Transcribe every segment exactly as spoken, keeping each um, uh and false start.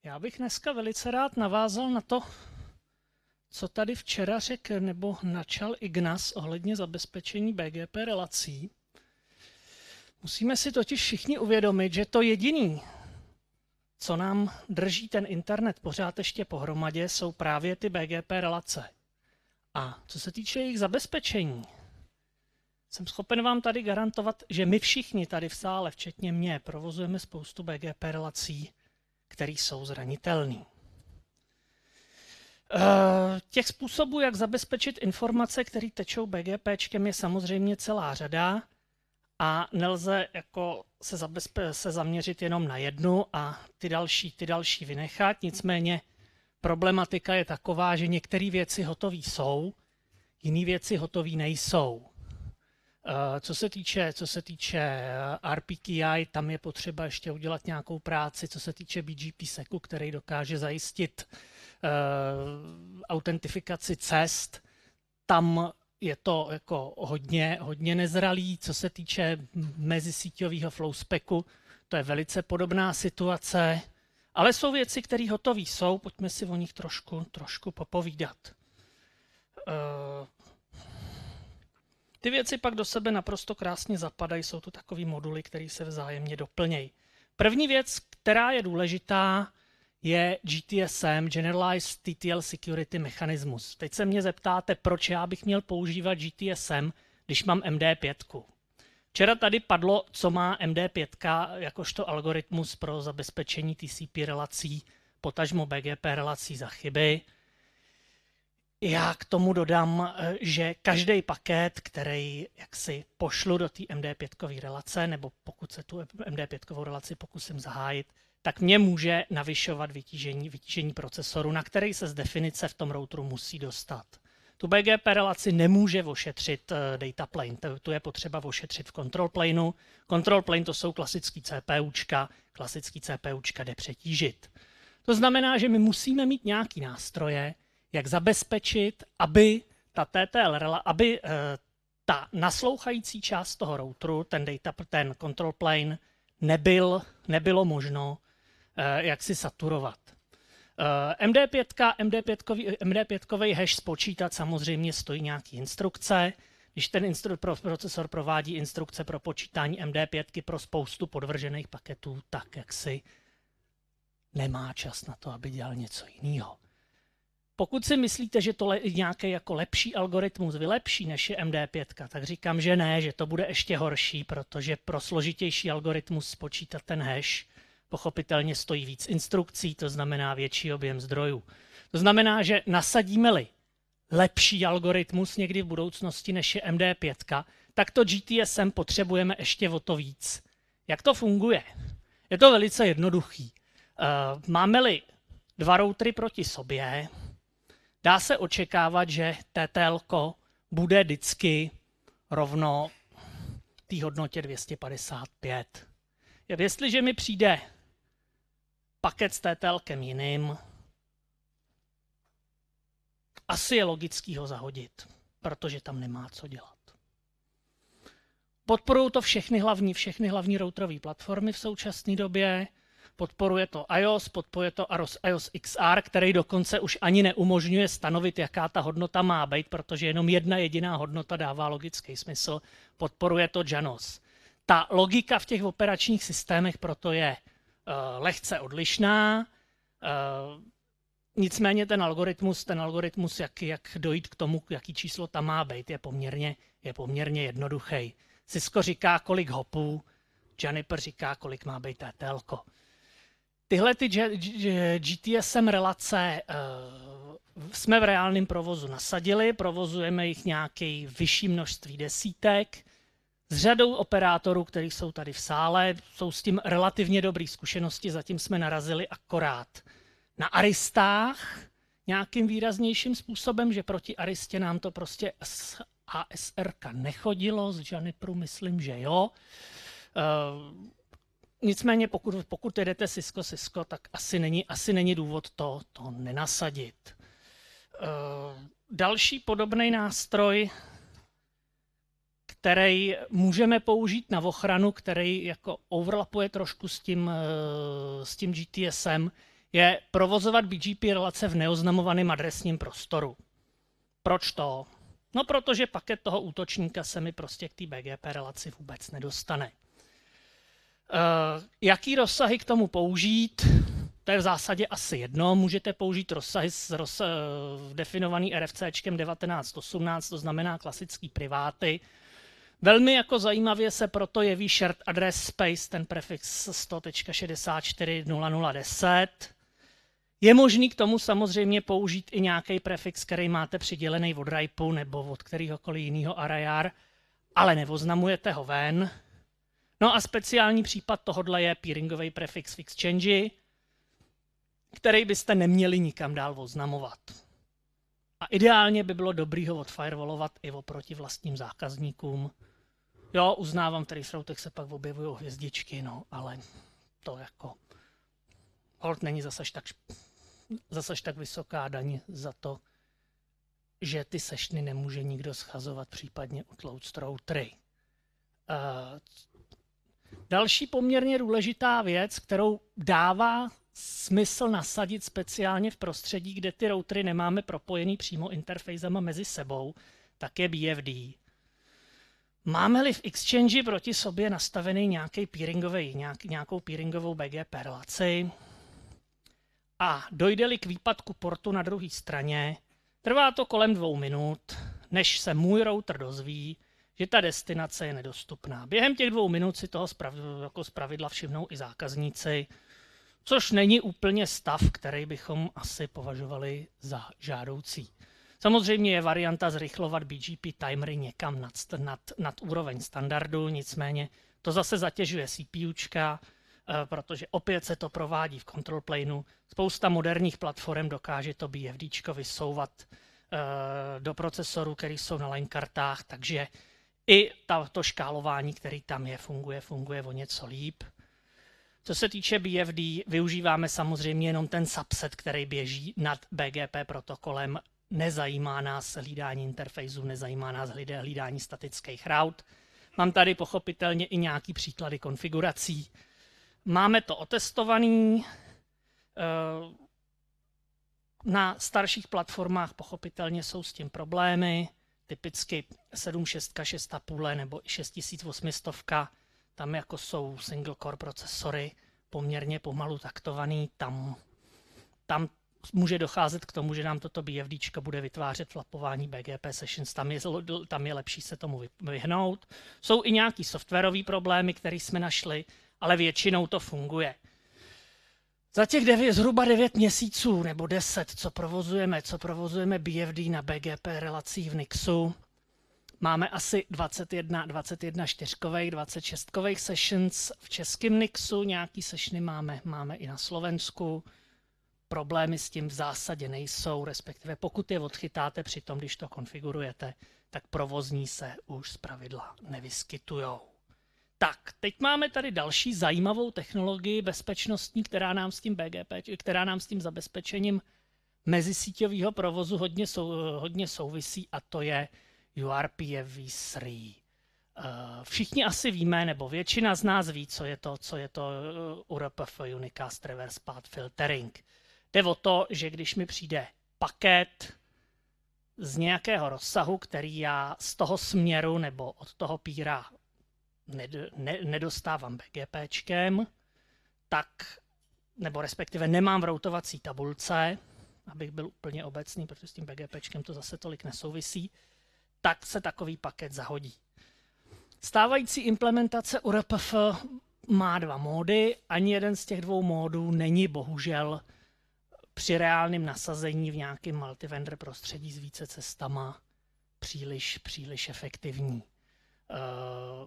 Já bych dneska velice rád navázal na to, co tady včera řekl nebo načal Ignas ohledně zabezpečení B G P relací. Musíme si totiž všichni uvědomit, že to jediný, co nám drží ten internet pořád ještě pohromadě, jsou právě ty B G P relace. A co se týče jejich zabezpečení, jsem schopen vám tady garantovat, že my všichni tady v sále, včetně mě, provozujeme spoustu B G P relací, které jsou zranitelné. Těch způsobů, jak zabezpečit informace, které tečou BGPčkem, je samozřejmě celá řada a nelze jako se, zabezpe- se zaměřit jenom na jednu a ty další, ty další vynechat. Nicméně problematika je taková, že některé věci hotové jsou, jiné věci hotové nejsou. Co se týče, co se týče R P K I, tam je potřeba ještě udělat nějakou práci, co se týče B G P seku, který dokáže zajistit uh, autentifikaci cest. Tam je to jako hodně, hodně nezralý. Co se týče mezisíťového flowspecu, to je velice podobná situace, ale jsou věci, které hotové jsou, pojďme si o nich trošku, trošku popovídat. Uh, Ty věci pak do sebe naprosto krásně zapadají, jsou to takové moduly, které se vzájemně doplnějí. První věc, která je důležitá, je G T S M, Generalized T T L Security Mechanismus. Teď se mě zeptáte, proč já bych měl používat G T S M, když mám M D pět. Včera tady padlo, co má M D pět jakožto algoritmus pro zabezpečení T C P relací, potažmo B G P relací za chyby. Já k tomu dodám, že každý paket, který jaksi pošlu do té M D pět relace, nebo pokud se tu M D pět relaci pokusím zahájit, tak mě může navyšovat vytížení, vytížení procesoru, na který se z definice v tom routeru musí dostat. Tu B G P relaci nemůže ošetřit data plane, tu je potřeba ošetřit v control planeu. Control plane to jsou klasický CPUčka, klasický CPUčka jde přetížit. To znamená, že my musíme mít nějaký nástroje, jak zabezpečit, aby ta T T L, aby uh, ta naslouchající část toho routeru, ten, data, ten control plane, nebyl, nebylo možno uh, jak si saturovat. Uh, M D pět, M D pět, M D pět hash spočítat samozřejmě stojí nějaký instrukce. Když ten instru, pro, procesor provádí instrukce pro počítání M D pět pro spoustu podvržených paketů, tak jak si nemá čas na to, aby dělal něco jiného. Pokud si myslíte, že to le, nějaký jako lepší algoritmus vylepší než je M D pět, tak říkám, že ne, že to bude ještě horší, protože pro složitější algoritmus spočítat ten hash pochopitelně stojí víc instrukcí, to znamená větší objem zdrojů. To znamená, že nasadíme-li lepší algoritmus někdy v budoucnosti než je M D pět, tak to G T S M potřebujeme ještě o to víc. Jak to funguje? Je to velice jednoduchý. Uh, máme-li dva routery proti sobě, dá se očekávat, že T T L bude vždycky rovno té hodnotě dvě stě padesát pět. Jestliže mi přijde paket s T T L jiným, asi je logický ho zahodit, protože tam nemá co dělat. Podporují to všechny hlavní, všechny hlavní routerové platformy v současné době. Podporuje to iOS, podporuje to iOS X R, který dokonce už ani neumožňuje stanovit, jaká ta hodnota má být, protože jenom jedna jediná hodnota dává logický smysl. Podporuje to Janos. Ta logika v těch operačních systémech proto je uh, lehce odlišná, uh, nicméně ten algoritmus, ten algoritmus jak, jak dojít k tomu, jaký číslo tam má být, je poměrně, je poměrně jednoduchý. Cisco říká, kolik hopů, Juniper říká, kolik má být T T L ko. Tyhle ty G T S M relace uh, jsme v reálném provozu nasadili, provozujeme jich nějaké vyšší množství desítek. S řadou operátorů, kteří jsou tady v sále, jsou s tím relativně dobré zkušenosti, zatím jsme narazili akorát na aristách nějakým výraznějším způsobem, že proti aristě nám to prostě z A S R ka nechodilo, z Juniperu myslím, že jo. Uh, Nicméně pokud, pokud jedete Cisco Cisco, tak asi není, asi není důvod to, to nenasadit. Uh, další podobný nástroj, který můžeme použít na ochranu, který jako overlapuje trošku s tím, uh, s tím G T S M, je provozovat B G P relace v neoznamovaném adresním prostoru. Proč to? No, protože paket toho útočníka se mi prostě k té B G P relaci vůbec nedostane. Uh, jaký rozsahy k tomu použít? To je v zásadě asi jedno. Můžete použít rozsahy s roz, uh, definovaný RFCčkem devatenáct osmnáct, to znamená klasický priváty. Velmi jako zajímavě se proto jeví shared address space, ten prefix sto tečka šedesát čtyři tečka nula nula deset. Je možný k tomu samozřejmě použít i nějaký prefix, který máte přidělený od RIPeu nebo od kteréhokoliv jiného arrayar, ale neoznamujete ho ven. No a speciální případ tohodle je peeringový prefix v exchange, který byste neměli nikam dál oznamovat. A ideálně by bylo dobrý ho odfirewallovat i oproti vlastním zákazníkům. Jo, uznávám, tady v routech se pak objevují hvězdičky, no, ale to jako hold není zase tak, zase tak vysoká daň za to, že ty sešny nemůže nikdo schazovat, případně utlouct routery. Uh, další poměrně důležitá věc, kterou dává smysl nasadit speciálně v prostředí, kde ty routery nemáme propojený přímo interfejzama mezi sebou, tak je B F D. Máme-li v Exchange proti sobě nastavený nějaký peeringový, nějak, nějakou peeringovou B G P relaci a dojde-li k výpadku portu na druhé straně, trvá to kolem dvou minut, než se můj router dozví, že ta destinace je nedostupná. Během těch dvou minut si toho jako zpravidla všimnou i zákazníci, což není úplně stav, který bychom asi považovali za žádoucí. Samozřejmě je varianta zrychlovat B G P timery někam nad, nad, nad úroveň standardu, nicméně to zase zatěžuje CPUčka, protože opět se to provádí v control planeu. Spousta moderních platform dokáže to BFDčko vysouvat do procesorů, který jsou na line kartách, takže i ta, to škálování, který tam je, funguje, funguje o něco líp. Co se týče B F D, využíváme samozřejmě jenom ten subset, který běží nad B G P protokolem. Nezajímá nás hlídání interfejzů, nezajímá nás hlídání statických rout. Mám tady pochopitelně i nějaký příklady konfigurací. Máme to otestovaný. Na starších platformách pochopitelně jsou s tím problémy. Typicky sedm šest šest a půl nebo i šest tisíc osm set. Tam jako jsou single core procesory, poměrně pomalu taktovaný, tam, tam může docházet k tomu, že nám toto BFDčko bude vytvářet flapování B G P sessions, tam je, tam je lepší se tomu vyhnout. Jsou i nějaký softwarové problémy, které jsme našli, ale většinou to funguje. Za těch devět, zhruba devět měsíců nebo deset, co provozujeme, co provozujeme B F D na B G P relacích v Nixu, máme asi dvacet jedna, dvacet jedna čtyřkových, dvacet šestkových sessions v českém Nixu, nějaký sessiony máme, máme i na Slovensku. Problémy s tím v zásadě nejsou, respektive pokud je odchytáte při tom, když to konfigurujete, tak provozní se už zpravidla nevyskytujou. Tak, teď máme tady další zajímavou technologii bezpečnostní, která nám s tím B G P, která nám s tím zabezpečením mezisíťového provozu hodně, sou, hodně souvisí, a to je U R P F v tři. Všichni asi víme, nebo většina z nás ví, co je to, co je to U R P F, Unicast Reverse Path Filtering. Jde o to, že když mi přijde paket z nějakého rozsahu, který já z toho směru nebo od toho píra nedostávám BGPčkem, tak, nebo respektive nemám v routovací tabulce, abych byl úplně obecný, protože s tím BGPčkem to zase tolik nesouvisí, tak se takový paket zahodí. Stávající implementace U R P F má dva módy, ani jeden z těch dvou módů není bohužel při reálném nasazení v nějakém multivendor prostředí s více cestama příliš, příliš efektivní. Uh,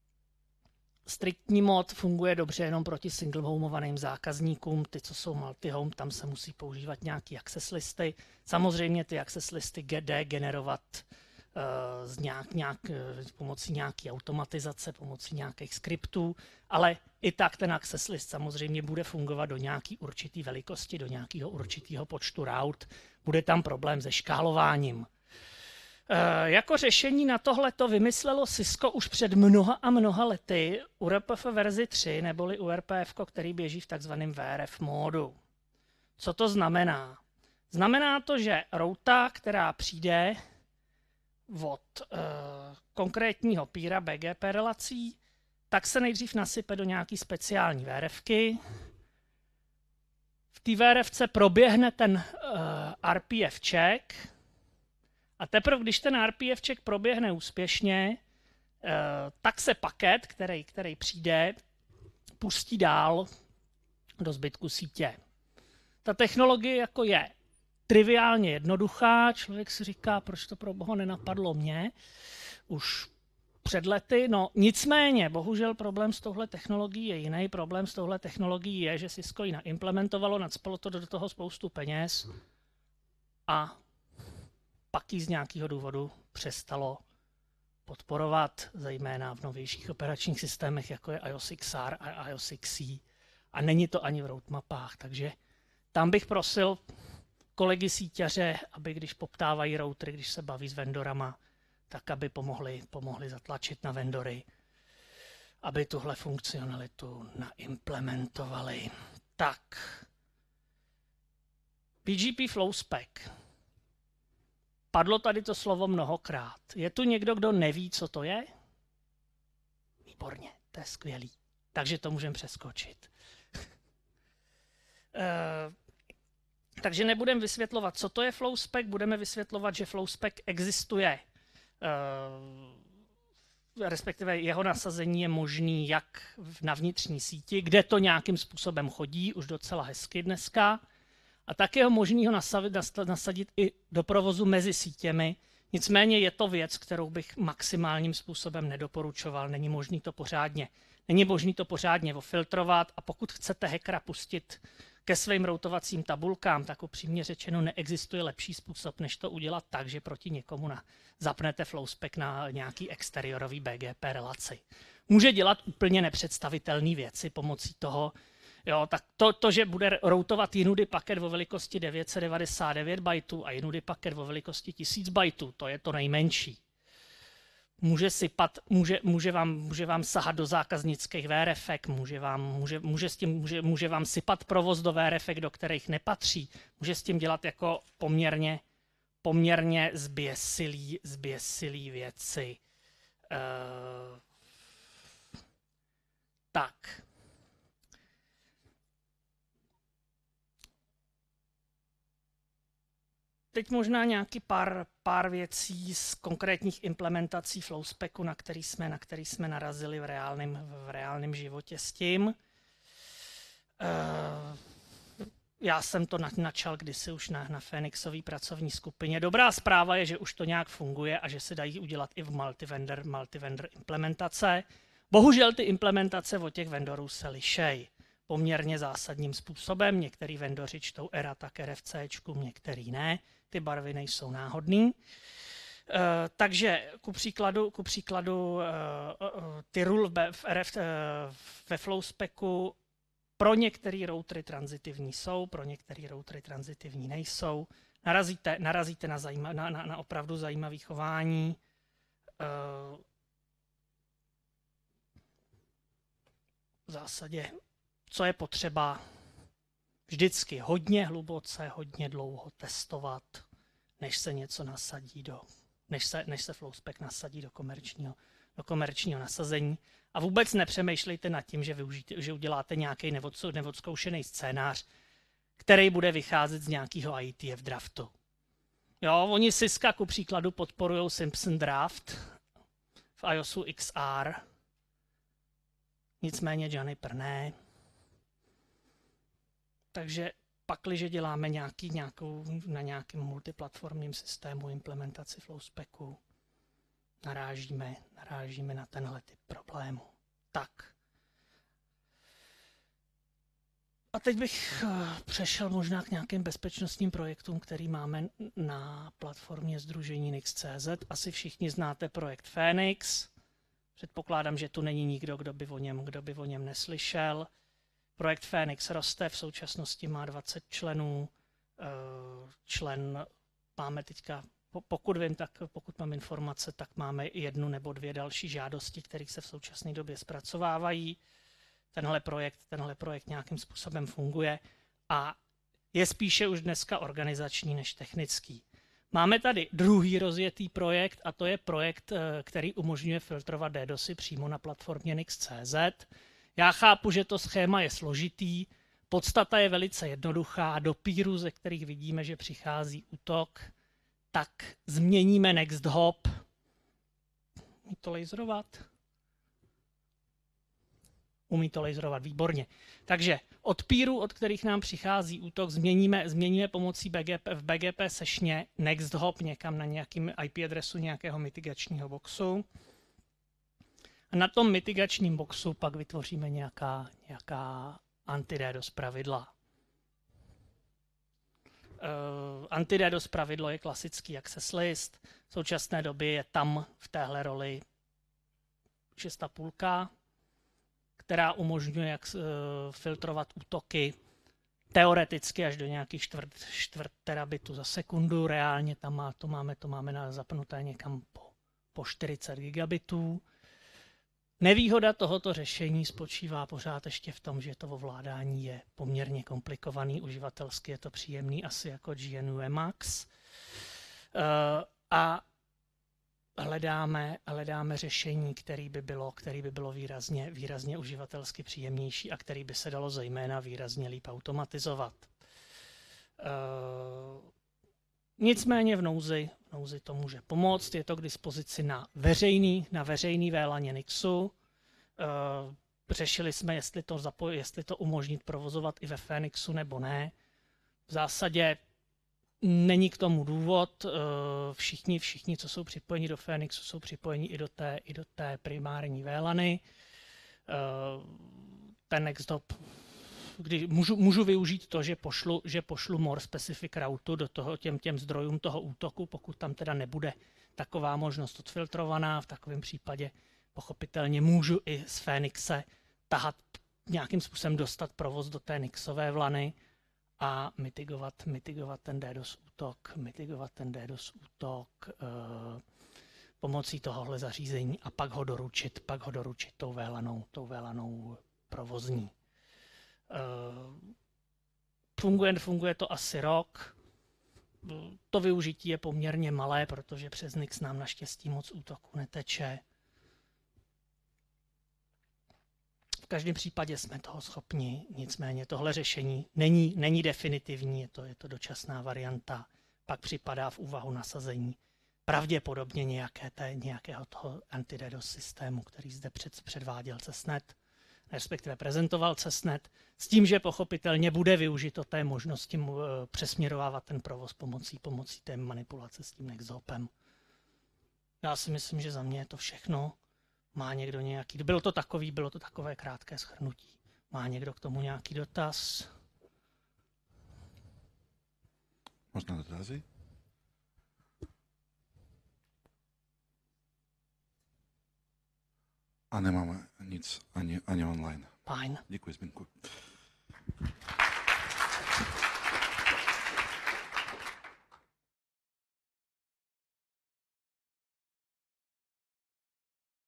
striktní mod funguje dobře jenom proti single homovaným zákazníkům, ty, co jsou multi-home, tam se musí používat nějaké access listy. Samozřejmě ty access listy jde generovat uh, z nějak, nějak, uh, pomocí nějaké automatizace, pomocí nějakých skriptů, ale i tak ten access list samozřejmě bude fungovat do nějaké určité velikosti, do nějakého určitého počtu rout. Bude tam problém se škálováním. E, jako řešení na tohle to vymyslelo Cisco už před mnoha a mnoha lety U R P F verzi tři, neboli U R P F, který běží v takzvaném V R F módu. Co to znamená? Znamená to, že routa, která přijde od e, konkrétního píra B G P relací, tak se nejdřív nasype do nějaký speciální vérevky. V té vérevce proběhne ten e, R P F check a teprve, když ten R P F check proběhne úspěšně, e, tak se paket, který, který přijde, pustí dál do zbytku sítě. Ta technologie jako je triviálně jednoduchá, člověk si říká, proč to pro boha nenapadlo mě už před lety. No nicméně, bohužel problém s touhle technologií je jiný. Problém s touhle technologií je, že Cisco ji naimplementovalo, nacpalo to do toho spoustu peněz a pak ji z nějakého důvodu přestalo podporovat, zejména v novějších operačních systémech, jako je iOS X R a iOS X C. A není to ani v roadmapách, takže tam bych prosil kolegy síťaře, aby když poptávají routery, když se baví s vendorama, tak aby pomohli, pomohli zatlačit na vendory, aby tuhle funkcionalitu naimplementovali. Tak. P G P Flow Spec. Padlo tady to slovo mnohokrát. Je tu někdo, kdo neví, co to je? Výborně, to je skvělý. Takže to můžeme přeskočit. uh, takže nebudeme vysvětlovat, co to je Flow Spec, budeme vysvětlovat, že Flow Spec existuje. Uh, respektive jeho nasazení je možný jak na vnitřní síti, kde to nějakým způsobem chodí, už docela hezky dneska, a tak je ho možný ho nasadit, nasadit i do provozu mezi sítěmi. Nicméně je to věc, kterou bych maximálním způsobem nedoporučoval. Není možný to pořádně, není možný to pořádně ofiltrovat, a pokud chcete hackera pustit ke svým routovacím tabulkám, tak upřímně řečeno neexistuje lepší způsob, než to udělat tak, že proti někomu na, zapnete Flow Spec na nějaký exteriorový B G P relaci. Může dělat úplně nepředstavitelné věci pomocí toho. Jo, tak to, to, že bude routovat jinudy paket o velikosti devět set devadesát devět bajtů a jinudy paket o velikosti tisíc bajtů, to je to nejmenší. Může sypat, může, může, vám, může vám sahat do zákaznických V R F ek, může vám, může, může, s tím, může, může vám sypat provoz do V R F ek, do kterých nepatří, může s tím dělat jako poměrně, poměrně zběsilý, zběsilý věci. Uh, tak. Teď možná nějaký pár, pár věcí z konkrétních implementací Flow Specu, na který jsme, na který jsme narazili v reálném, v reálném životě s tím. Uh, já jsem to načal kdysi už na, na Phoenixové pracovní skupině. Dobrá zpráva je, že už to nějak funguje a že se dají udělat i v multivendor, multivendor implementace. Bohužel ty implementace od těch vendorů se lišej poměrně zásadním způsobem. Některý vendoři čtou ERA tak RFCčku, některý ne. Ty barvy nejsou náhodný. Uh, takže ku příkladu, ku příkladu uh, uh, ty rule v, v R F, uh, ve Flow Specu pro některé routery transitivní jsou, pro některé routery transitivní nejsou. Narazíte, narazíte na, zajíma, na, na, na opravdu zajímavé chování. Uh, v zásadě, co je potřeba vždycky hodně hluboce, hodně dlouho testovat, než se něco nasadí do, než se, než se Flow Spec nasadí do komerčního, do komerčního nasazení. A vůbec nepřemýšlejte nad tím, že, využijte, že uděláte nějaký neodzkoušený scénář, který bude vycházet z nějakého I T F draftu. Jo, oni Cisco ku příkladu podporují Simpson draft v iOSu X R, nicméně Juniper ne. Takže pakliže děláme nějaký, nějakou, na nějakém multiplatformním systému implementaci Flow Specu, narážíme, narážíme na tenhle typ problému. Tak. A teď bych přešel možná k nějakým bezpečnostním projektům, který máme na platformě sdružení Nix tečka cé zet. Asi všichni znáte projekt Phoenix. Předpokládám, že tu není nikdo, kdo by o něm, kdo by o něm neslyšel. Projekt Phoenix roste, v současnosti má dvacet členů. Člen máme teďka, pokud vím, tak pokud mám informace, tak máme jednu nebo dvě další žádosti, které se v současné době zpracovávají. Tenhle projekt, tenhle projekt nějakým způsobem funguje a je spíše už dneska organizační než technický. Máme tady druhý rozjetý projekt a to je projekt, který umožňuje filtrovat DDoSy přímo na platformě nix tečka cé zet. Já chápu, že to schéma je složitý, podstata je velice jednoduchá, do píru, ze kterých vidíme, že přichází útok, tak změníme next hop. Umí to laserovat? Umí to laserovat, výborně. Takže od píru, od kterých nám přichází útok, změníme, změníme pomocí B G P, v B G P sešně next hop někam na nějakým I P adresu nějakého mitigačního boxu. A na tom mitigačním boxu pak vytvoříme nějaká, nějaká anti-DDoS pravidla. Uh, anti-DDoS pravidlo je klasický access list. V současné době je tam v téhle roli šest a půl K, která umožňuje jak, uh, filtrovat útoky teoreticky až do nějakých čtvrt, čtvrt terabitu za sekundu. Reálně tam má, to máme, to máme na, zapnuté někam po, po čtyřicet gigabitů. Nevýhoda tohoto řešení spočívá pořád ještě v tom, že to ovládání je poměrně komplikovaný, uživatelsky je to příjemný, asi jako G N U Emacs. A hledáme, hledáme řešení, který by bylo, který by bylo výrazně, výrazně uživatelsky příjemnější a který by se dalo zejména výrazně líp automatizovat. Nicméně v nouzi, v nouzi to může pomoct, je to k dispozici na veřejný, na veřejný V LAN Nixu. Řešili jsme, jestli to, zapo- jestli to umožnit provozovat i ve Phoenixu nebo ne. V zásadě není k tomu důvod. Všichni, všichni, co jsou připojeni do Phoenixu, jsou připojeni i do té, i do té primární V LANy. Ten nexthop, když můžu, můžu využít to, že pošlu, že pošlu more specific route do toho, těm, těm zdrojům toho útoku, pokud tam teda nebude taková možnost odfiltrovaná, v takovém případě pochopitelně můžu i z Phoenixe tahat nějakým způsobem dostat provoz do té Nixové vlany a mitigovat, mitigovat ten DDoS útok, mitigovat ten DDoS útok uh, pomocí tohohle zařízení a pak ho doručit, pak ho doručit tou vélanou, tou vélanou provozní. Uh, funguje, funguje to asi rok. To využití je poměrně malé, protože přes Nix nám naštěstí moc útoku neteče. V každém případě jsme toho schopni, nicméně tohle řešení není, není definitivní, je to, je to dočasná varianta, pak připadá v úvahu nasazení pravděpodobně nějaké té, nějakého toho anti-DDoS systému, který zde před, předváděl Cessnet, respektive prezentoval Cessnet, s tím, že pochopitelně bude využito té možnosti přesměrovávat ten provoz pomocí, pomocí té manipulace s tím nexthopem. Já si myslím, že za mě je to všechno. Má někdo nějaký, bylo to takový, bylo to takové krátké shrnutí. Má někdo k tomu nějaký dotaz? Možná dotazy? A nemáme nic ani, ani online. Fajn. Děkuji, Zbyňku.